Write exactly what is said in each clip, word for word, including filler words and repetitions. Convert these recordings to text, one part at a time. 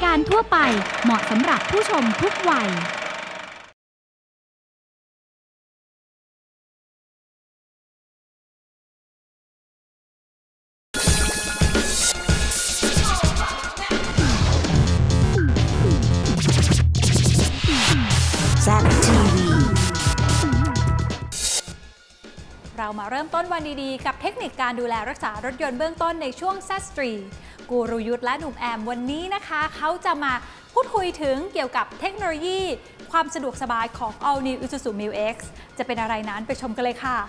การทั่วไปเหมาะสำหรับผู้ชมทุกวัยเรามาเริ่มต้นวันดีๆกับเทคนิคการดูแลรักษารถยนต์เบื้องต้นในช่วง แซด สตรีท กูรูยุทธและหนุ่มแอมวันนี้นะคะเขาจะมาพูดคุยถึงเกี่ยวกับเทคโนโลยีความสะดวกสบายของ All New Isuzu Mu X จะเป็นอะไรนั้นไปชมกันเลยค่ะ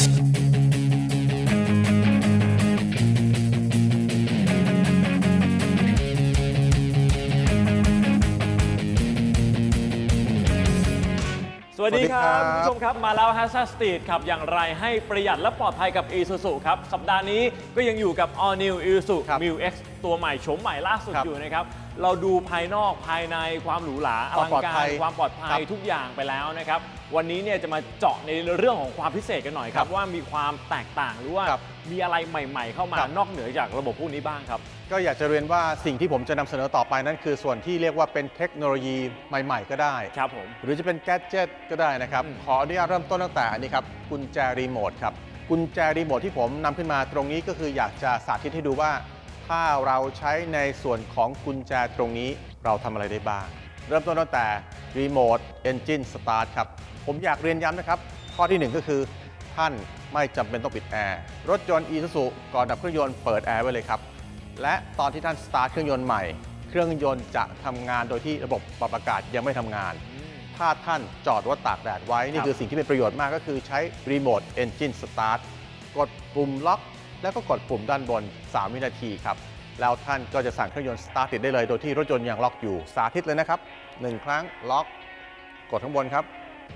สวัสดีครับคุณผู้ชมครับมาแล้วฮะ แซด สตรีท ขับอย่างไรให้ประหยัดและปลอดภัยกับ Isuzu ครับสัปดาห์นี้ก็ยังอยู่กับ All New Isuzu Mu X ตัวใหม่โฉมใหม่ล่าสุดอยู่นะครับเราดูภายนอกภายในความหรูหราอลังการความปลอดภัยทุกอย่างไปแล้วนะครับวันนี้เนี่ยจะมาเจาะในเรื่องของความพิเศษกันหน่อยครับว่ามีความแตกต่างหรือว่ามีอะไรใหม่ๆเข้ามานอกเหนือจากระบบพวกนี้บ้างครับก็อยากจะเรียนว่าสิ่งที่ผมจะนำเสนอต่อไปนั้นคือส่วนที่เรียกว่าเป็นเทคโนโลยีใหม่ๆก็ได้ครับผมหรือจะเป็นแกดเจ็ตก็ได้นะครับขออนุญาตเริ่มต้นตั้งแต่อันนี้ครับกุญแจรีโมทครับกุญแจรีโมทที่ผมนำขึ้นมาตรงนี้ก็คืออยากจะสาธิตให้ดูว่าถ้าเราใช้ในส่วนของกุญแจตรงนี้เราทำอะไรได้บ้างเริ่มต้นตั้งแต่รีโมทเอนจินสตาร์ทครับผมอยากเรียนย้ำนะครับข้อที่หนึ่งก็คือท่านไม่จำเป็นต้องปิดแอร์รถยนต์ Isuzu ก่อนดับเครื่องยนต์เปิดแอร์ไว้เลยครับและตอนที่ท่านสตาร์ทเครื่องยนต์ใหม่เครื่องยนต์จะทำงานโดยที่ระบบปรับอากาศยังไม่ทำงานถ้าท่านจอดรถตากแดดไว้นี่คือสิ่งที่เป็นประโยชน์มากก็คือใช้รีโมทเอนจินสตาร์ทกดปุ่มล็อกแล้วก็กดปุ่มด้านบนสามวินาทีครับแล้วท่านก็จะสั่งเครื่องยนต์สตาร์ทติดได้เลยโดยที่รถยนต์ยังล็อกอยู่สาธิตเลยนะครับหนึ่งครั้งล็อกกดข้างบนครับ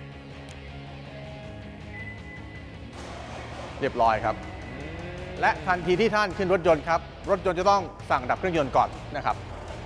เรียบร้อยครับและทันทีที่ท่านขึ้นรถยนต์ครับรถยนต์จะต้องสั่งดับเครื่องยนต์ก่อนนะครับ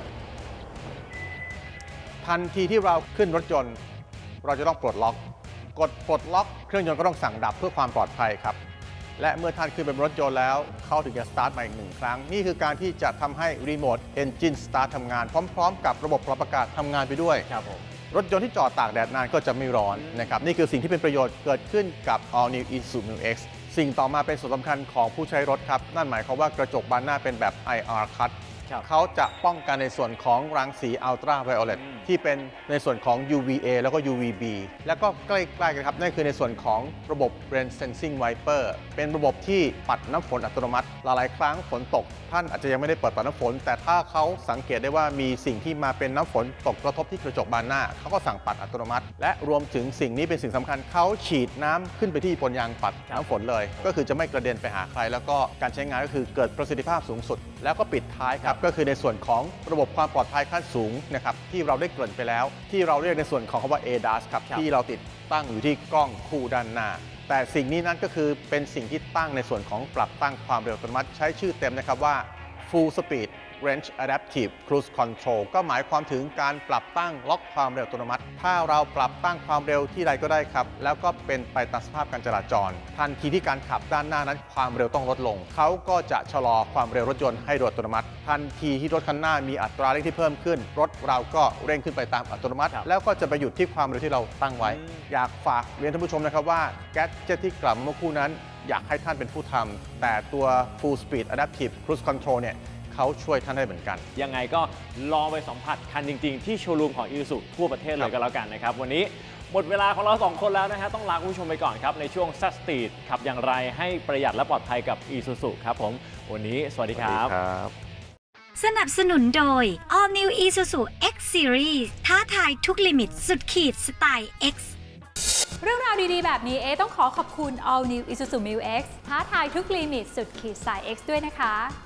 ทันทีที่เราขึ้นรถยนต์เราจะต้องปลดล็อกกดปลดล็อกเครื่องยนต์ก็ต้องสั่งดับเพื่อความปลอดภัยครับและเมื่อท่านขึ้นเป็นรถยนต์แล้วเขาถึงจะสตาร์ทมาอีกหนึ่งครั้งนี่คือการที่จะทำให้รีโมทเอนจินสตาร์ททำงานพร้อมๆกับระบบปรับอากาศทำงานไปด้วยครับผมรถยนต์ที่จอดตากแดดนานก็จะไม่ร้อนนะครับนี่คือสิ่งที่เป็นประโยชน์เกิดขึ้นกับ All New Isuzu Mu X สิ่งต่อมาเป็นส่วนสำคัญของผู้ใช้รถครับนั่นหมายความว่ากระจกบานหน้าเป็นแบบ ไอ อาร์ Cut เขาจะป้องกันในส่วนของรังสีอัลตราไวโอเลตที่เป็นในส่วนของ ยู วี เอ แล้วก็ ยู วี บี แล้วก็ใกล้ๆกันครับนั่นคือในส่วนของระบบ Rain Sensing Wiper เป็นระบบที่ปัดน้ำฝนอัตโนมัติหลายๆครั้งฝนตกท่านอาจจะยังไม่ได้เปิดปัดน้ำฝนแต่ถ้าเขาสังเกตได้ว่ามีสิ่งที่มาเป็นน้ำฝนตกกระทบที่กระจกบานหน้าเขาก็สั่งปัดอัตโนมัติและรวมถึงสิ่งนี้เป็นสิ่งสำคัญเขาฉีดน้ำขึ้นไปที่บนยางปัดน้ำฝนเลยก็คือจะไม่กระเด็นไปหาใครแล้วก็การใช้งานก็คือเกิดประสิทธิภาพสูงสุดแล้วก็ปิดท้ายครับก็คือในส่วนของระบบความปลอดภัยขั้นสูงนะครับที่เราได้เกริ่นไปแล้วที่เราเรียกในส่วนของคำว่า เอ ดัส ครับที่เราติดตั้งอยู่ที่กล้องคู่ด้านหน้าแต่สิ่งนี้นั้นก็คือเป็นสิ่งที่ตั้งในส่วนของปรับตั้งความเร็วอัตโนมัติใช้ชื่อเต็มนะครับว่า Full Speed Range Adaptive Cruise Control ก็หมายความถึงการปรับตั้งล็อกความเร็วอัตโนมัติถ้าเราปรับตั้งความเร็วที่ใดก็ได้ครับแล้วก็เป็นไปตามสภาพการจราจรทันทีที่การขับด้านหน้านั้นความเร็วต้องลดลงเขาก็จะชะลอความเร็วรถยนต์ให้โดยอัตโนมัติทันทีที่รถคันหน้ามีอัตราเร่งที่เพิ่มขึ้นรถเราก็เร่งขึ้นไปตามอัตโนมัติแล้วก็จะไปหยุดที่ความเร็วที่เราตั้งไว้อยากฝากเรียนท่านผู้ชมนะครับว่าแก๊สเจ็ตที่กล่าวเมื่อคู่นั้นอยากให้ท่านเป็นผู้ทำแต่ตัว Full Speed Adaptive Cruise Control เนี่ยเขาช่วยท่านได้เหมือนกันยังไงก็ลองไปสัมผัสคันจริงๆที่โชว์รูมของ Isuzu ทั่วประเทศเลยก็แล้วกันนะครับวันนี้หมดเวลาของเราสองคนแล้วนะฮะต้องลาคุณผู้ชมไปก่อนครับในช่วง แซด สตรีท ขับอย่างไรให้ประหยัดและปลอดภัยกับ Isuzu ครับผมวันนี้สวัสดีครับสนับสนุนโดย All New Isuzu X Series ท้าทายทุกลิมิตสุดขีดสไตล์ X เรื่องราวดีๆแบบนี้เอต้องขอขอบคุณ All New Isuzu Mu X ท้าทายทุกลิมิตสุดขีดสไตล์ X ด้วยนะคะ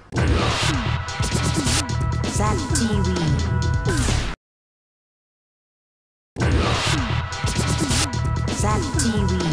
แซด ที วี แซด ที วี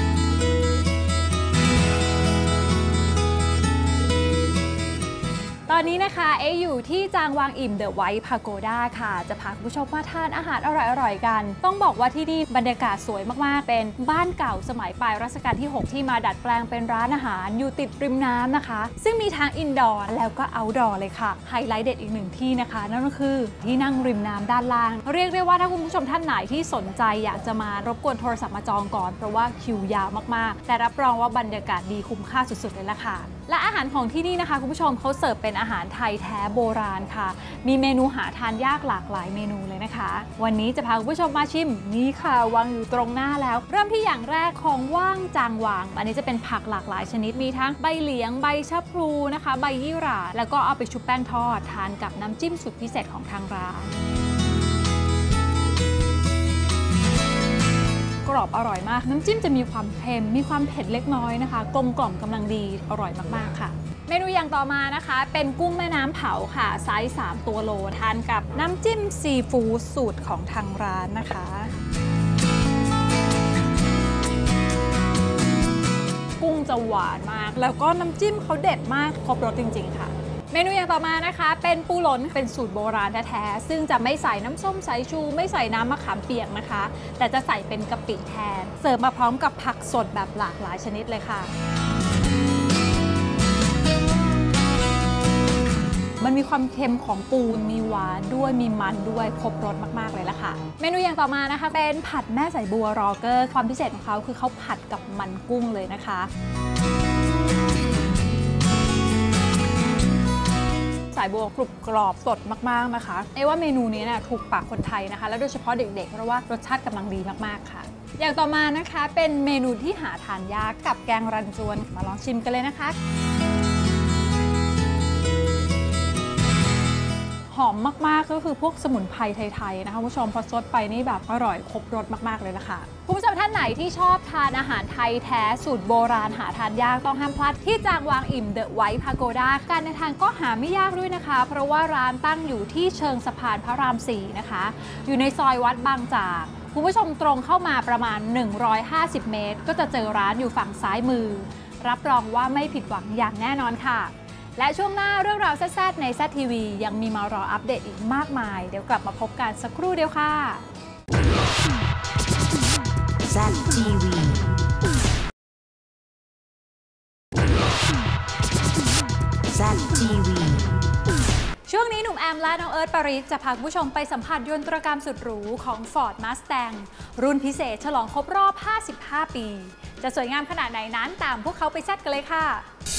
ตอนอนนี้นะคะเออยู่ที่จางวางอิ่มเดอะไวท์พาโกด้าค่ะจะพาคุณผู้ชมมาทานอาหารอร่อยๆกันต้องบอกว่าที่นี่บรรยากาศสวยมากๆเป็นบ้านเก่าสมัยปลายรัชกาลที่หกที่มาดัดแปลงเป็นร้านอาหารอยู่ติดริมน้ำนะคะซึ่งมีทั้งอินดอร์แล้วก็เอาท์ดอร์เลยค่ะไฮไลท์เด็ดอีกหนึ่งที่นะคะนั่นก็คือที่นั่งริมน้ำด้านล่างเรียกได้ว่าถ้าคุณผู้ชมท่านไหนที่สนใจอยากจะมารบกวนโทรศัพท์มาจองก่อนเพราะว่าคิวยาวมากๆแต่รับรองว่าบรรยากาศดีคุ้มค่าสุดๆเลยล่ะค่ะและอาหารของที่นี่นะคะคุณผู้ชมเขาเสิร์ฟเป็นอาหารไทยแท้โบราณค่ะมีเมนูหาทานยากหลากหลายเมนูเลยนะคะวันนี้จะพาคุณผู้ชมมาชิมนี่ค่ะวางอยู่ตรงหน้าแล้วเริ่มที่อย่างแรกของว่างจางวางอันนี้จะเป็นผักหลากหลายชนิดมีทั้งใบเหลียงใบชะพลูนะคะใบยี่หร่าแล้วก็เอาไปชุบแป้งทอดทานกับน้ำจิ้มสุดพิเศษของทางร้านกรอบอร่อยมากน้ำจิ้มจะมีความเค็มมีความเผ็ดเล็กน้อยนะคะกลมกล่อมกำลังดีอร่อยมากๆค่ะเมนูอย่างต่อมานะคะเป็นกุ้งแม่น้ำเผาค่ะไซส์สามตัวโลทานกับน้ำจิ้มซีฟู้ดสูตรของทางร้านนะคะกุ้งจะหวานมากแล้วก็น้ำจิ้มเขาเด็ดมากครบรสจริงๆค่ะเมนูอย่างต่อมานะคะเป็นปูหล่นเป็นสูตรโบราณแท้ๆซึ่งจะไม่ใส่น้ำส้มสายชูไม่ใส่น้ำมะขามเปียกนะคะแต่จะใส่เป็นกะปิแทนเสิร์ฟมาพร้อมกับผักสดแบบหลากหลายชนิดเลยค่ะมันมีความเค็มของปูมีหวานด้วยมีมันด้วยครบรสมากๆเลยละค่ะเมนูอย่างต่อมานะคะเป็นผัดแม่สายบัวรอเกอร์ความพิเศษของเขาคือเขาผัดกับมันกุ้งเลยนะคะสายบัวกรุบกรอบสดมากๆนะคะเอว่าเมนูนี้เนี่ยถูกปากคนไทยนะคะและโดยเฉพาะเด็กๆเพราะว่ารสชาติกำลังดีมากๆค่ะอย่างต่อมานะคะเป็นเมนูที่หาทานยากกับแกงรันจวนมาลองชิมกันเลยนะคะหอมมากๆก็คือพวกสมุนไพรไทยๆนะคะคุณผู้ชมพอซดไปนี่แบบอร่อยครบรสมากๆเลยล่ะค่ะคุณผู้ชมท่านไหนที่ชอบทานอาหารไทยแท้สูตรโบราณหาทานยากต้องห้ามพลาดที่จางวางอิ่มเดอะไวท์พาโกด้าการเดินทางก็หาไม่ยากด้วยนะคะเพราะว่าร้านตั้งอยู่ที่เชิงสะพานพระรามสี่นะคะอยู่ในซอยวัดบางจากคุณผู้ชมตรงเข้ามาประมาณหนึ่งร้อยห้าสิบเมตรก็จะเจอร้านอยู่ฝั่งซ้ายมือรับรองว่าไม่ผิดหวังอย่างแน่นอนค่ะและช่วงหน้าเรื่องราวแซ่บๆใน แซด ที วี ยังมีมารออัปเดตอีกมากมายเดี๋ยวกลับมาพบกันสักครู่เดียวค่ะแซด ที วี แซด ที วีช่วงนี้หนุ่มแอมและน้องเอิร์ธปริศจะพาคุณผู้ชมไปสัมผัสยนตรกรรมสุดหรูของ Ford Mustang รุ่นพิเศษฉลองครบรอบห้าสิบห้าปีจะสวยงามขนาดไหนนั้นตามพวกเขาไปแซดกันเลยค่ะ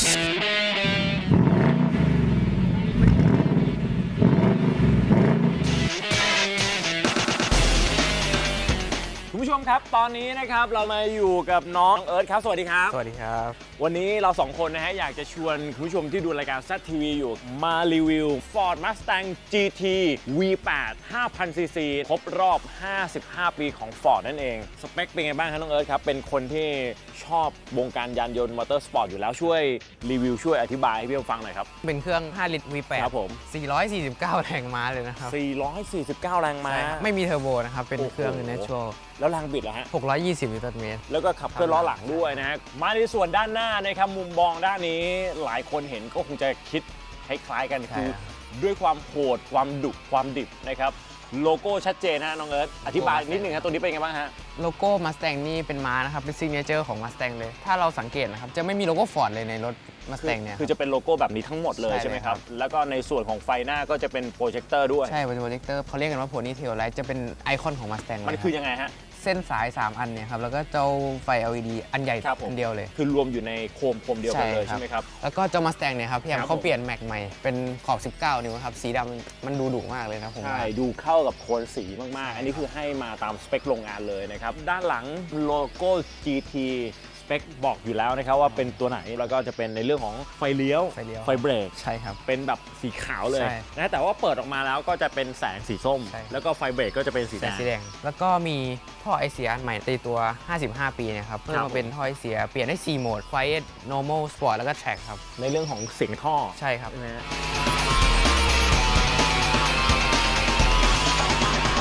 คุณผู้ชมครับตอนนี้นะครับเรามาอยู่กับน้องเอิร์ธครับสวัสดีครับสวัสดีครับวันนี้เราสองคนนะฮะอยากจะชวนคุณผู้ชมที่ดูรายการ แซด ที วี อยู่มารีวิว Ford Mustang จี ที วี แปด ห้าพัน ซี ซี ครบรอบห้าสิบห้าปีของ Ford นั่นเองสเปคเป็นไงบ้างครับน้องเอิร์ธครับเป็นคนที่ชอบวงการยานยนต์มอเตอร์สปอร์ตอยู่แล้วช่วยรีวิวช่วยอธิบายให้พี่ฟังหน่อยครับเป็นเครื่องห้าลิตร วี แปดครับผมสี่ร้อยสี่สิบเก้าแรงม้าเลยนะครับสี่ร้อยสี่สิบเก้าแรงม้าไม่มีเทอร์โบนะครับเป็นเครื่อง Natural แล้วแรงบิดล่ะฮะหกร้อยยี่สิบนิวตันเมตรแล้วก็ขับเคลื่อนล้อหลังด้วยนะฮะมาในส่วนด้านหน้านะครับมุมมองด้านนี้หลายคนเห็นก็คงจะคิดคล้ายๆกันคือด้วยความโหดความดุความดิบนะครับโลโก้ชัดเจนนะน้องเอิร์ธอธิบายนิดนึงครับตัวนี้เป็นไงบ้างฮะโลโก้ Mustang นี่เป็นม้านะครับเป็นซิกเนเจอร์ของ Mustang เลยถ้าเราสังเกตนะครับจะไม่มีโลโก้ Ford เลยในรถ Mustang เนี่ยคือจะเป็นโลโก้แบบนี้ทั้งหมดเลยใช่ไหมครับแล้วก็ในส่วนของไฟหน้าก็จะเป็นโปรเจคเตอร์ด้วยใช่เป็นโปรเจคเตอร์เขาเรียกกันว่า Ponytail Light จะเป็นไอคอนของ Mustang มันคือยังไงฮะเส้นสายสามอันเนี่ยครับแล้วก็เจ้าไฟ แอล อี ดี อันใหญ่อันเดียวเลยคือรวมอยู่ในโคมโคมเดียวกันเลยใช่ไหมครับแล้วก็เจ้า Mustang เนี่ยครับพี่แอมเขาเปลี่ยนแม็กใหม่เป็นขอบสิบเก้านิ้วครับสีดำมันดูดุมากเลยนะผมใช่ดูเข้ากับโทนสีมากๆอันนี้คือให้มาตามสเปคโรงงานเลยนะครับด้านหลังโลโก้ จี ที สเปคบอกอยู่แล้วนะครับว่าเป็นตัวไหนแล้วก็จะเป็นในเรื่องของไฟเลี้ยวไฟเบรกใช่ครับเป็นแบบสีขาวเลยนะแต่ว่าเปิดออกมาแล้วก็จะเป็นแสงสีส้มแล้วก็ไฟเบรกก็จะเป็นสีแดงแล้วก็มีท่อไอเสียใหม่ตีตัวห้าสิบห้าปีนะครับเพิ่มมาเป็นท่อไอเสียเปลี่ยนได้สี่โหมด Quiet Normal Sport แล้วก็ Track ครับในเรื่องของเสียงท่อใช่ครับน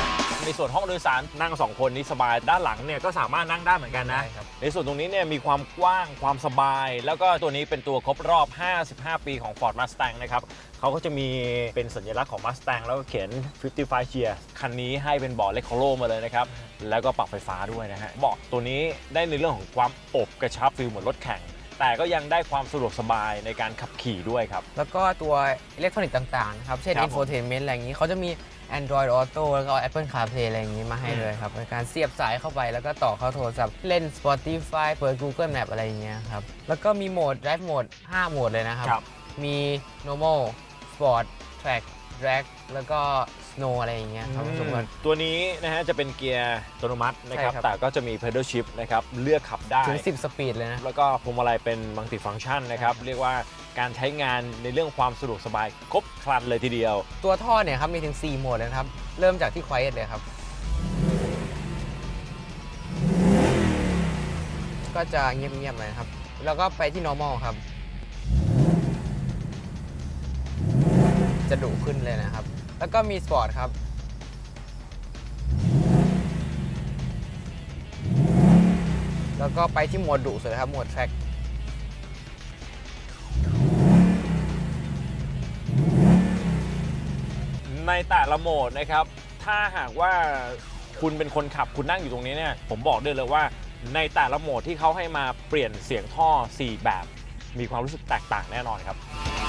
ในส่วนห้องโดยสารนั่งสองคนนี้สบายด้านหลังเนี่ยก็สามารถนั่งได้เหมือนกันนะในส่วนตรงนี้เนี่ยมีความกว้างความสบายแล้วก็ตัวนี้เป็นตัวครบรอบห้าสิบห้าปีของ Ford Mustang นะครับเขาก็จะมีเป็นสัญลักษณ์ของ Mustang แล้วก็เขียนห้าสิบห้า years คันนี้ให้เป็นเบาะเล็กโคโลมาเลยนะครับแล้วก็ปรับไฟฟ้าด้วยนะฮะเบาะตัวนี้ได้ในเรื่องของความอบกระชับฟีลเหมือนรถแข่งแต่ก็ยังได้ความสะดวกสบายในการขับขี่ด้วยครับแล้วก็ตัวอิเล็กทรอนิกส์ต่างๆครับเช่น infotainment อะไรอย่างนี้เขาจะมี Android Auto แล้วก็ Apple CarPlay อะไรอย่างนี้มาให้เลยครับในการเสียบสายเข้าไปแล้วก็ต่อเข้าโทรศัพท์เล่น Spotify เปิด Google Map อะไรอย่างเงี้ยครับแล้วก็มีโหมด Drive Mode ห้าโหมดเลยนะครับมี Normal Sport Track Drag แล้วก็ Snow อะไรอย่างเงี้ยครับตัวนี้นะฮะจะเป็นเกียร์อัตโนมัตินะครับแต่ก็จะมี Pedal Shift นะครับเลือกขับได้ถึงสิบสปีดเลยนะแล้วก็พวงมาลัยเป็น Multi Function นะครับเรียกว่าการใช้งานในเรื่องความสะดวกสบายครบครันเลยทีเดียวตัวท่อเนี่ยครับมีถึงสี่โหมดเลยครับเริ่มจากที่ Quiet เลยครับก็จะเงียบๆเลยครับแล้วก็ไปที่ Normal ครับจะดุขึ้นเลยนะครับแล้วก็มี Sport ครับแล้วก็ไปที่โหมดดุสุดครับโหมด Track ในแต่ละโหมดนะครับถ้าหากว่าคุณเป็นคนขับคุณนั่งอยู่ตรงนี้เนี่ยผมบอกได้เลยว่าในแต่ละโหมดที่เขาให้มาเปลี่ยนเสียงท่อสี่แบบมีความรู้สึกแตกต่างแน่นอนครับ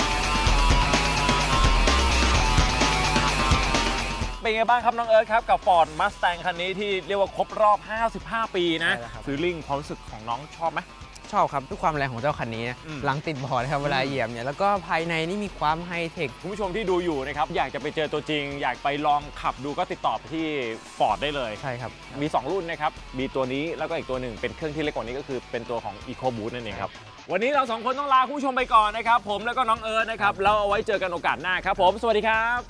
เป็นไงบ้างครับน้องเอิร์ธครับกับ Ford Mustang คันนี้ที่เรียกว่าครบรอบห้าสิบห้าปีนะฟีลลิ่งความรู้สึกของน้องชอบไหมชอบครับด้วยความแรงของเจ้าคันนี้หลังติดเบาะนะครับเวลาเหยียบเนี่ยแล้วก็ภายในนี่มีความไฮเทคคุณผู้ชมที่ดูอยู่นะครับอยากจะไปเจอตัวจริงอยากไปลองขับดูก็ติดต่อไปที่ Ford ได้เลยใช่ครับมีสองรุ่นนะครับมีตัวนี้แล้วก็อีกตัวหนึ่งเป็นเครื่องที่เล็กกว่านี้ก็คือเป็นตัวของ EcoBoost นั่นเองครับวันนี้เราสองคนต้องลาคุณผู้ชมไปก่อนนะครับผมแล้วก็น้องเอิร์ธนะครับแล้วเอาไว้เจอกันโอกาสหน้าครับผมสวัสดีครับ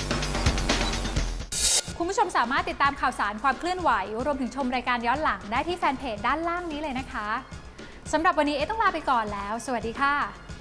คุณผู้ชมสามารถติดตามข่าวสารความเคลื่อนไหวรวมถึงชมรายการย้อนหลังได้ที่แฟนเพจด้านล่างนี้เลยนะคะสำหรับวันนี้เอต้องลาไปก่อนแล้วสวัสดีค่ะ